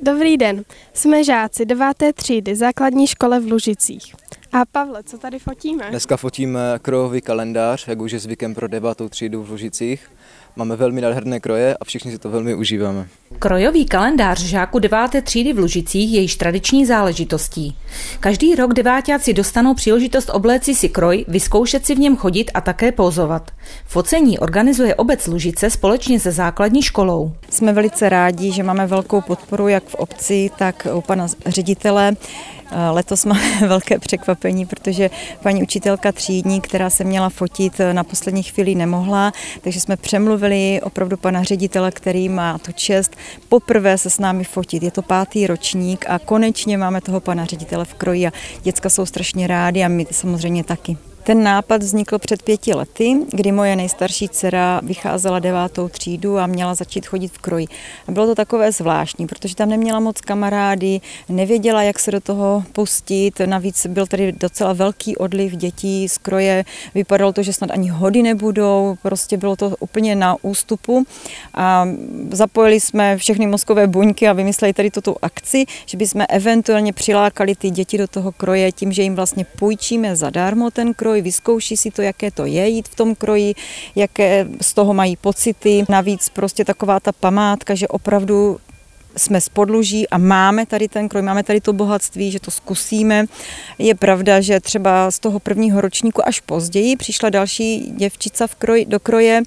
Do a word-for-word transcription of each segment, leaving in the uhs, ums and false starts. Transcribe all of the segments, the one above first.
Dobrý den, jsme žáci deváté třídy základní škole v Lužicích. A Pavle, co tady fotíme? Dneska fotíme krojový kalendář, jak už je zvykem pro devátou třídu v Lužicích. Máme velmi nádherné kroje a všichni si to velmi užíváme. Krojový kalendář žáků deváté třídy v Lužicích je již tradiční záležitostí. Každý rok deváťáci dostanou příležitost obléci si kroj, vyzkoušet si v něm chodit a také pózovat. Focení organizuje obec Lužice společně se základní školou. Jsme velice rádi, že máme velkou podporu jak v obci, tak u pana ředitele. Letos máme velké překvapení, protože paní učitelka třídní, která se měla fotit, na poslední chvíli nemohla, takže jsme přemluvili opravdu pana ředitele, který má tu čest poprvé se s námi fotit. Je to pátý ročník a konečně máme toho pana ředitele v kroji a děcka jsou strašně rádi a my samozřejmě taky. Ten nápad vznikl před pěti lety, kdy moje nejstarší dcera vycházela devátou třídu a měla začít chodit v kroji. A bylo to takové zvláštní, protože tam neměla moc kamarády, nevěděla, jak se do toho pustit. Navíc byl tady docela velký odliv dětí z kroje. Vypadalo to, že snad ani hody nebudou, prostě bylo to úplně na ústupu. A zapojili jsme všechny mozkové buňky a vymysleli tady tuto akci, že bychom eventuálně přilákali ty děti do toho kroje tím, že jim vlastně půjčíme zadarmo ten kroj, vyzkouší si to, jaké to je jít v tom kroji, jaké z toho mají pocity. Navíc prostě taková ta památka, že opravdu jsme z Podluží a máme tady ten kroj, máme tady to bohatství, že to zkusíme. Je pravda, že třeba z toho prvního ročníku až později přišla další děvčica v kroj, do kroje,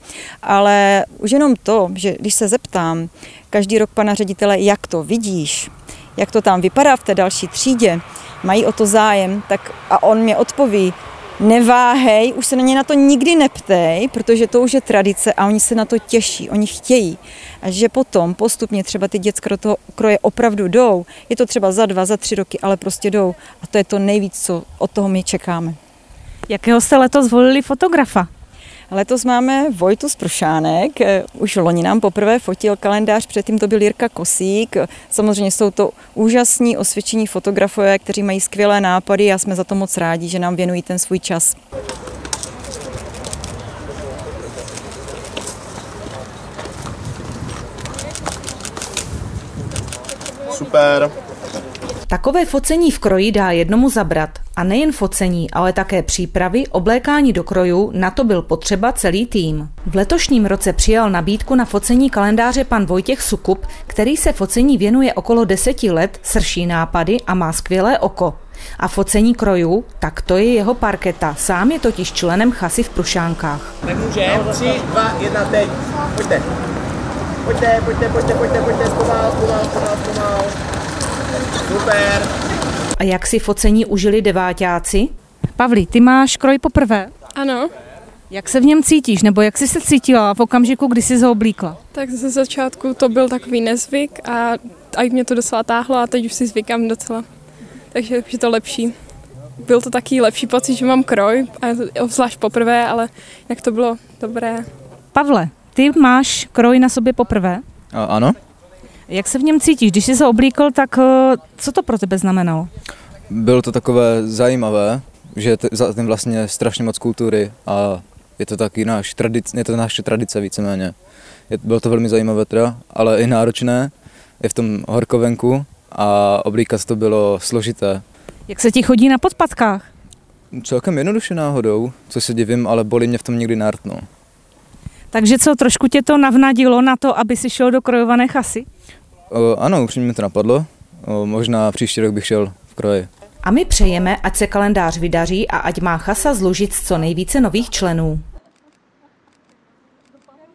ale už jenom to, že když se zeptám každý rok pana ředitele, jak to vidíš, jak to tam vypadá v té další třídě, mají o to zájem, tak a on mě odpoví, neváhej, už se na ně na to nikdy neptej, protože to už je tradice a oni se na to těší, oni chtějí. A že potom postupně třeba ty děcka do toho kroje opravdu jdou, je to třeba za dva, za tři roky, ale prostě jdou. A to je to nejvíc, co od toho my čekáme. Jakého jste letos zvolili fotografa? Letos máme Vojtu Spršánek, už loni nám poprvé fotil kalendář, předtím to byl Jirka Kosík. Samozřejmě jsou to úžasní osvědčení fotografové, kteří mají skvělé nápady a jsme za to moc rádi, že nám věnují ten svůj čas. Super. Takové focení v kroji dá jednomu zabrat. A nejen focení, ale také přípravy, oblékání do krojů, na to byl potřeba celý tým. V letošním roce přijal nabídku na focení kalendáře pan Vojtěch Sukup, který se focení věnuje okolo deseti let, srší nápady a má skvělé oko. A focení krojů, tak to je jeho parketa. Sám je totiž členem chasy v Prušánkách. Tak můžeme, tři, dva, jedna, teď. Pojďte. Pojďte, pojďte, pojďte, pojďte, pojďte, zpomal, zpomal, zpomal, zpomal. Super. A jak si focení užili deváťáci? Pavli, ty máš kroj poprvé? Ano. Jak se v něm cítíš, nebo jak jsi se cítila v okamžiku, kdy jsi ho oblíkla? Tak ze začátku to byl takový nezvyk a, a mě to docela táhlo a teď už si zvykám docela. Takže je to lepší. Byl to taky lepší pocit, že mám kroj, obzvlášť poprvé, ale jak to bylo dobré. Pavle, ty máš kroj na sobě poprvé? A, ano. Jak se v něm cítíš? Když jsi se oblíkl, tak co to pro tebe znamenalo? Bylo to takové zajímavé, že je za tím vlastně strašně moc kultury a je to taky náš tradice, je to naše tradice víceméně. Je, bylo to velmi zajímavé teda, ale i náročné, je v tom horko venku a oblíkat to bylo složité. Jak se ti chodí na podpatkách? Celkem jednoduše náhodou, co se divím, ale bolí mě v tom někdy nárt, no. Takže co, trošku tě to navnadilo na to, aby si šel do krojované chasy? O, ano, upřímně mi to napadlo. O, možná příští rok bych šel v kroji. A my přejeme, ať se kalendář vydaří a ať má chasa z Lužic co nejvíce nových členů.